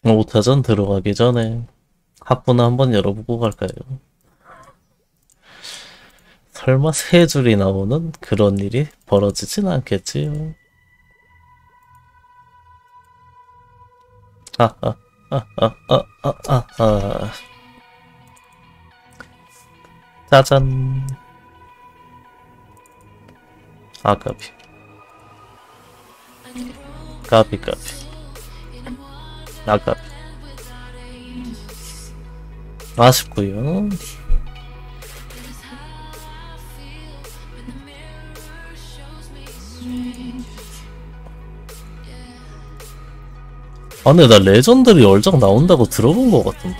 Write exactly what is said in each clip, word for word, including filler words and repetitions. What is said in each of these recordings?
오 타전 들어가기 전에 학부나 한번 열어보고 갈까요? 설마 세 줄이 나오는 그런 일이 벌어지진 않겠지요. 아아아아아아아 짜잔. 아까비 까비 까비 아까비 아쉽구요. 아 근데 나 레전드리 열정 나온다고 들어본 것 같은데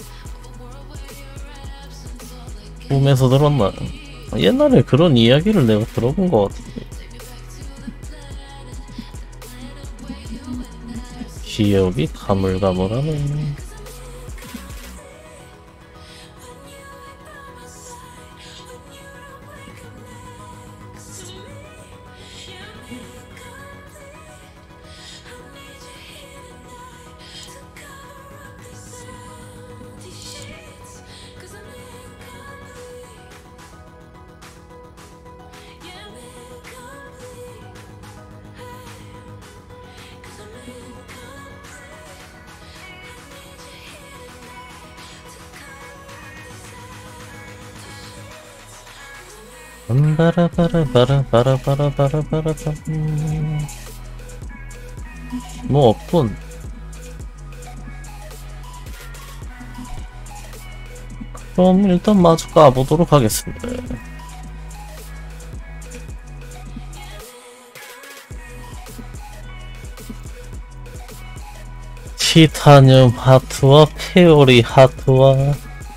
꿈에서 들었나. 옛날에 그런 이야기를 내가 들어본 것 같은데 기억이 가물가물하네. 바라바라바라바라바라바라바라 뭐 없군. 그럼 일단 마주 가보도록 하겠습니다. 티타늄 하트와 페어리 하트와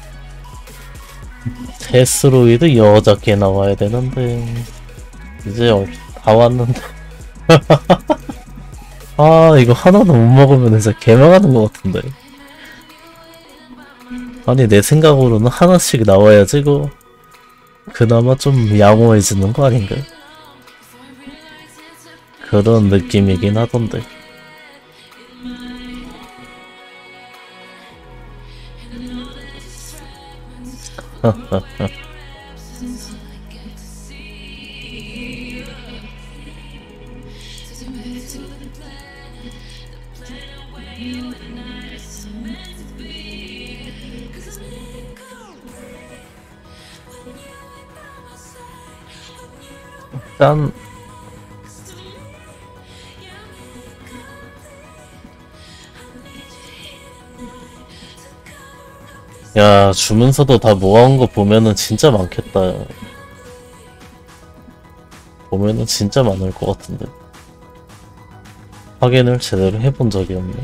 데스로이드 여자께 나와야 되는데 이제 다 왔는데 아 이거 하나도 못 먹으면 진짜 개망하는 것 같은데. 아니 내 생각으로는 하나씩 나와야지 이거 그나마 좀 양호해지는 거 아닌가? 그런 느낌이긴 하던데. 짠. 야 주문서도 다 모아온 거 보면은 진짜 많겠다. 보면은 진짜 많을 것 같은데 확인을 제대로 해본 적이 없네.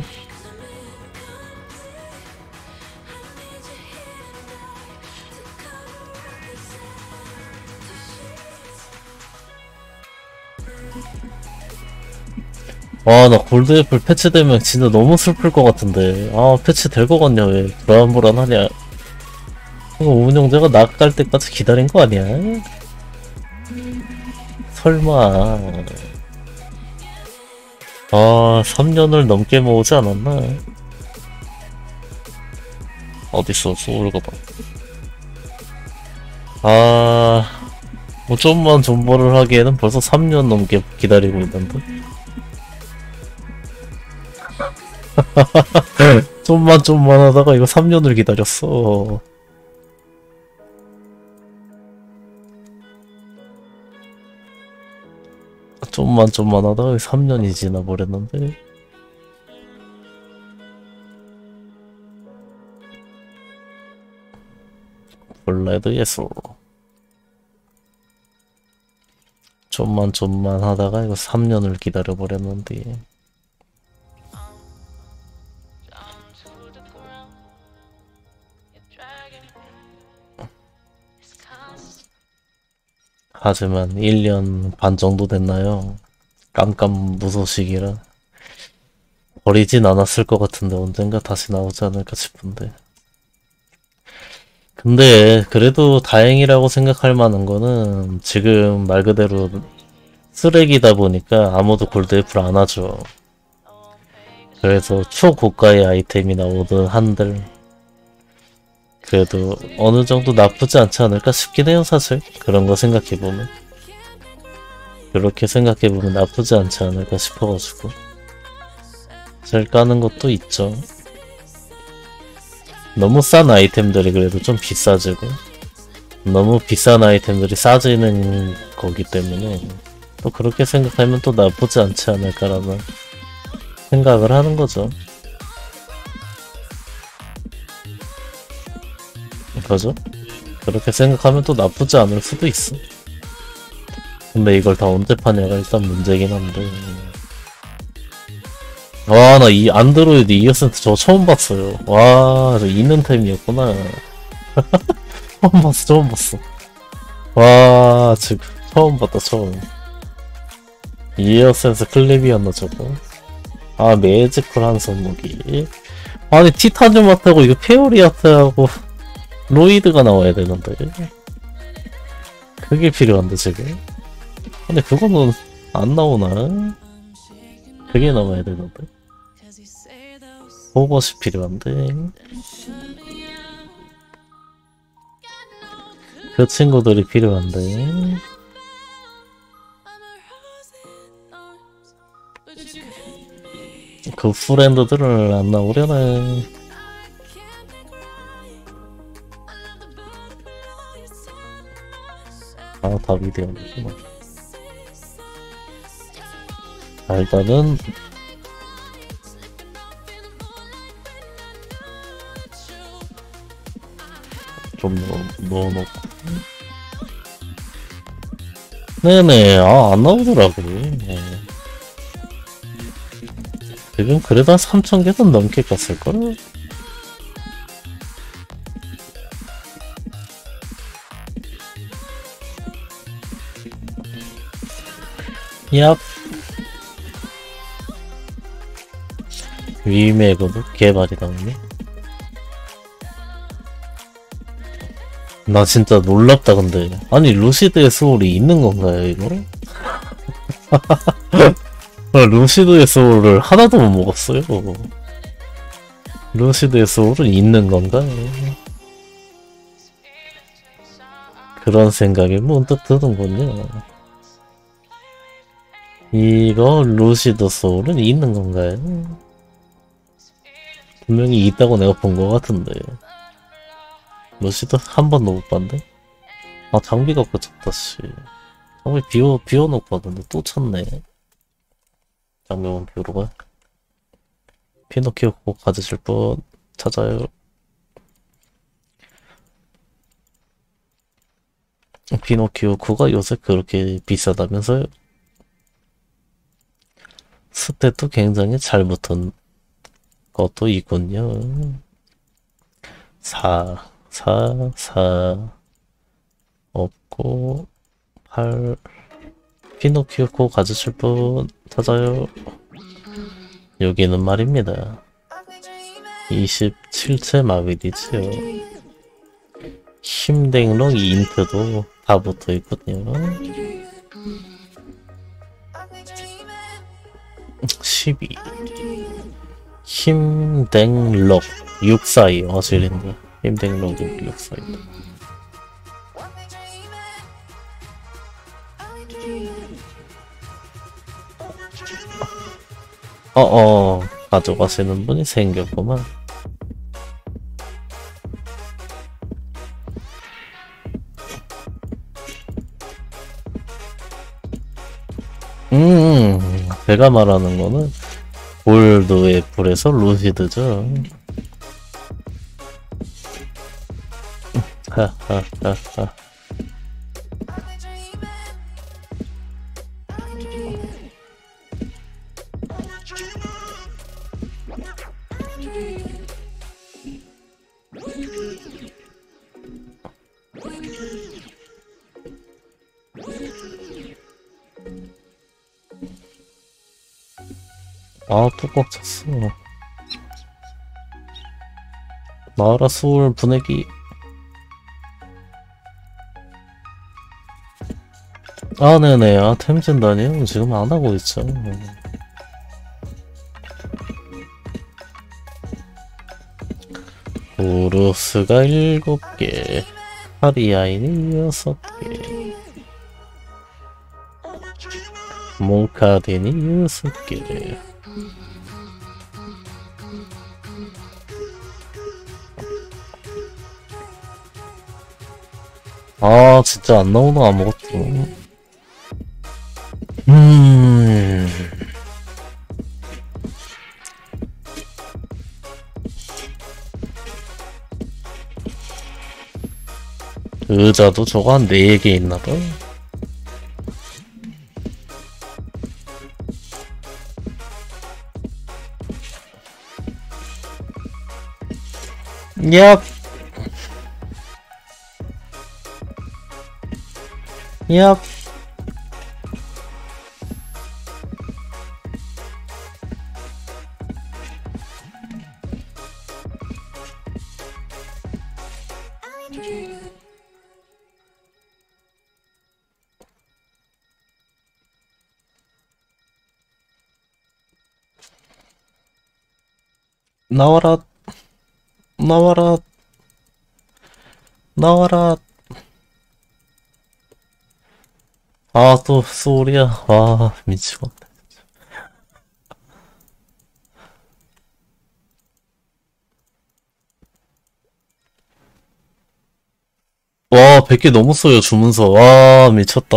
와 나 골드애플 패치되면 진짜 너무 슬플 것 같은데. 아 패치 될 것 같냐. 왜 불안불안하냐. 이거 운영자가 나갈 때까지 기다린 거 아니야? 설마. 아 삼 년을 넘게 모으지 않았나? 어딨어 소울거봐. 아... 뭐 좀만 존버를 하기에는 벌써 삼 년 넘게 기다리고 있는데. 좀만 좀만 하다가 이거 삼 년을 기다렸어. 좀만 좀만 하다가 삼 년이 지나버렸는데. 블레드 예술. 좀만 좀만 하다가 이거 삼 년을 기다려버렸는데. 하지만 일 년 반 정도 됐나요? 깜깜무소식이라 버리진 않았을 것 같은데 언젠가 다시 나오지 않을까 싶은데. 근데 그래도 다행이라고 생각할 만한 거는 지금 말 그대로 쓰레기다 보니까 아무도 골드 애플 안 하죠. 그래서 초고가의 아이템이 나오든 한들 그래도 어느 정도 나쁘지 않지 않을까 싶긴 해요, 사실. 그런 거 생각해보면. 그렇게 생각해보면 나쁘지 않지 않을까 싶어가지고. 잘 까는 것도 있죠. 너무 싼 아이템들이 그래도 좀 비싸지고, 너무 비싼 아이템들이 싸지는 거기 때문에, 또 그렇게 생각하면 또 나쁘지 않지 않을까라는 생각을 하는 거죠. 그죠? 그렇게 생각하면 또 나쁘지 않을 수도 있어. 근데 이걸 다 언제 파냐가 일단 문제긴 한데. 와, 나 이 안드로이드 이어센트 저거 처음 봤어요. 와, 저 있는 템이었구나. 처음 봤어, 처음 봤어. 와, 지금 처음 봤다, 처음. 이어센스 클립이었나, 저거. 아, 매지컬 한성 무기. 아니, 티타늄 아트하고 이거 페어리 아트하고 로이드가 나와야 되는데. 그게 필요한데, 지금. 근데 그거는 안 나오나? 그게 나와야 되는데. 호버시 필요한데. 그 친구들이 필요한데. 그 프렌드들을 안 나오려나. 아, 다 미디어구나. 아, 일단은 좀 넣어, 넣어놓고. 네네, 아, 안 나오더라고. 네. 지금 그래도 한 삼천 개는 넘게 깠을걸? 얍. 위메그도 개발이 나오네. 나 진짜 놀랍다 근데. 아니 루시드의 소울이 있는 건가요 이거? 루시드의 소울을 하나도 못 먹었어요. 루시드의 소울은 있는 건가? 그런 생각이 문득 드는군요. 이거 루시드 소울은 있는 건가요? 분명히 있다고 내가 본 것 같은데. 루시드 한 번도 못 봤는데? 아, 장비가 고쳤다, 씨. 장비 비워, 비워놓고 왔는데 또 쳤네. 장비만 비우러 가요. 피노키오 꼭 가지실 분 찾아요. 피노키오 구가 요새 그렇게 비싸다면서요? 스탯도 굉장히 잘 붙은 것도 있군요. 사, 사, 사 없고 팔. 피노키오 코 가지실 분 찾아요. 여기는 말입니다. 이십칠 채 마비디지요. 힘댕롱 인트도 다 붙어 있거든요. 십이. 힘댕럭 육사이 어질인데 힘댕럭 육사이. 어어 가져가시는 분이 생겼구만. 음 제가 말하는 거는 골드의 불에서 루시드죠. 하하하하. 아, 뚜껑 찼어. 나와라 수울 분해기. 아, 네네. 아, 템진단이요? 지금 안 하고 있죠. 우루스가 일곱 개, 파리아인이 여섯 개, 몽카덴이 여섯 개. 아, 진짜 안 나오나, 아무것도. 음. 의자도 저거 한 네 개 있나봐. 얍! 얍! 나와라, 나와라, 나와라. 아, 또 소리야. 와, 미치겠네. 와, 백 개 넘었어요, 주문서. 와, 미쳤다.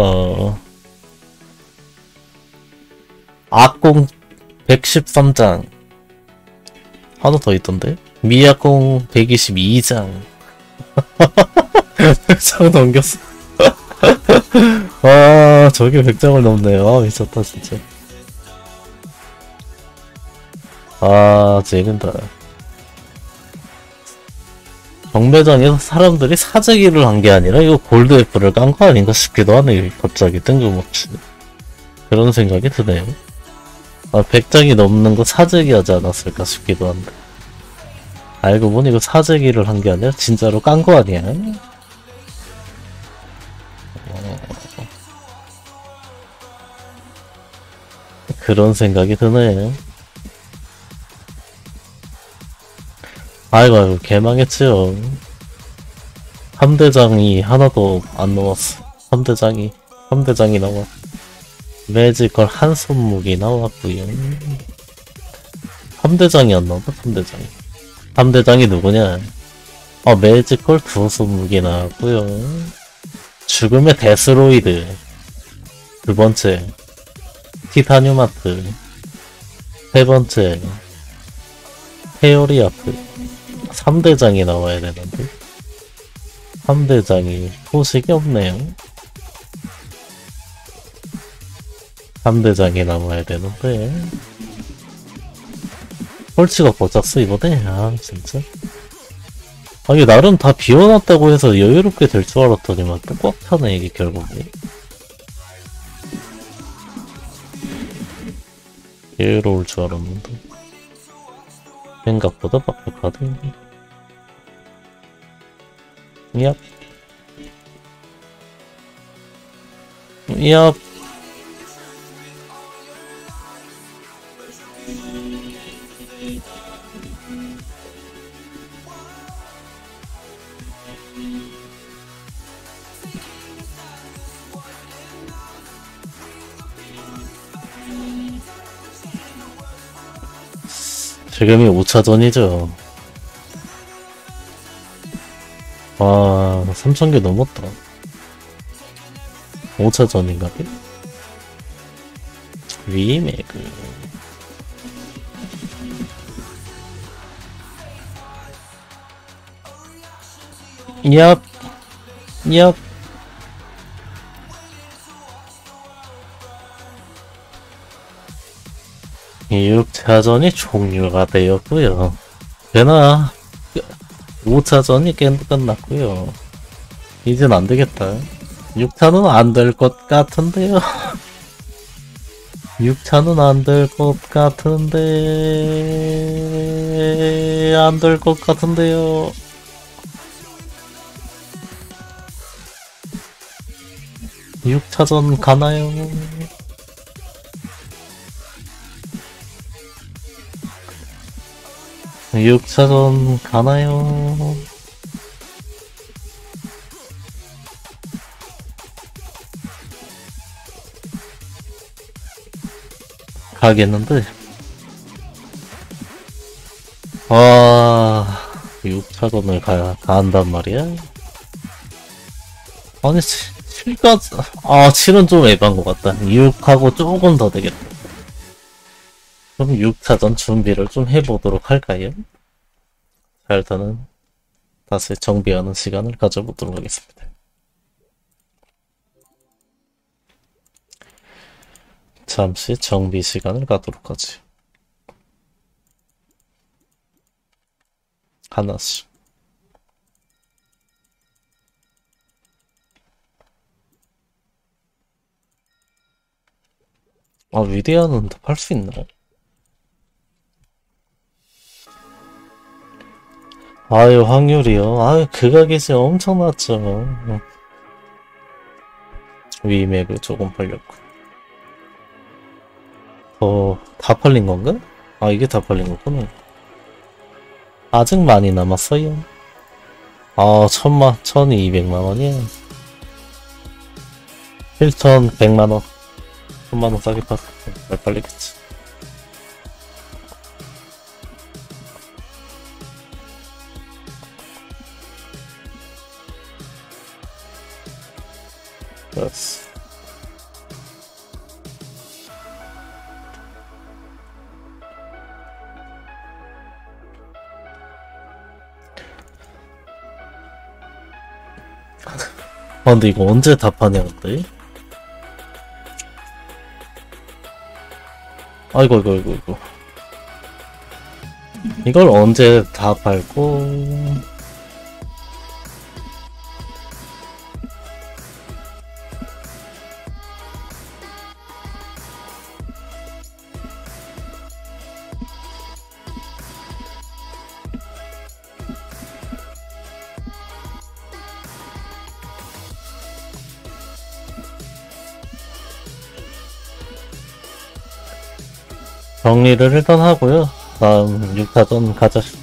악공 백십삼 장. 하나 더 있던데? 미약공 백이십이 장. 백 장 넘겼어. 와, 저게 백 장을 넘네요. 아, 미쳤다, 진짜. 아, 재근다. 경매장에서 사람들이 사재기를 한 게 아니라 이거 골드 애플을 깐 거 아닌가 싶기도 하네. 갑자기 뜬금없이. 그런 생각이 드네요. 아, 백 장이 넘는 거 사재기 하지 않았을까 싶기도 한데. 알고 보니 이거 사재기를 한 게 아니라 진짜로 깐 거 아니야? 어... 그런 생각이 드네. 아이고, 아이고, 개망했지요. 삼 대장이 하나도 안 나왔어. 삼 대장이, 삼 대장이 나왔. 매지컬 한 손목이 나왔구요. 삼 대장이 안 나왔다, 삼 대장이. 삼 대장이 누구냐? 아, 매지컬 두 손목이 나왔구요. 죽음의 데스로이드. 두 번째, 티타늄아트. 세 번째, 페어리아트. 삼 대장이 나와야 되는데 삼 대장이 소식이 없네요. 삼 대장이 나와야 되는데 펄치가 고작어 이번에. 아, 진짜. 아니, 나름 다 비워놨다고 해서 여유롭게 될 줄 알았더니만 또 꽉 차네, 이게 결국에. 여유로울 줄 알았는데 생각보다 빡빡하네. 얍. 얍. 지금이 오 차전이죠. 와, 삼천 개 넘었다. 오 차전인가? 리메이크. 얍. 얍. 육 차전이 종료가 되었고요. 되나? 오 차전이 끝났고요. 이젠 안되겠다. 육 차는 안 될 것 같은데요. 육 차는 안 될 것 같은데 안 될 것 같은데요. 육 차전 가나요? 육 차전 가나요? 가겠는데? 와, 육 차전을 가, 가한단 말이야? 아니, 칠까지, 아, 칠은 좀 에반 것 같다. 육하고 조금 더 되겠다. 그럼 육 차전 준비를 좀 해보도록 할까요? 자, 일단은 다시 정비하는 시간을 가져보도록 하겠습니다. 잠시 정비 시간을 가도록 하지. 하나씩. 아, 위대한은 할 수 있나? 아유, 확률이요. 아유, 그 가격이 엄청 낮죠. 위맥을 조금 팔렸고. 더, 다 팔린 건가? 아, 이게 다 팔린 거구나. 아직 많이 남았어요. 아, 천만, 천이백만 원이야. 칠천백만 원. 천만 원 싸게 팔, 잘 팔리겠지. 됐어. 아, 근데 이거 언제 다 파냐, 근데? 아이고, 이거, 이거, 이거. 이걸 언제 다 팔고, 정리를 일단 하고요. 다음 육 차전 가자.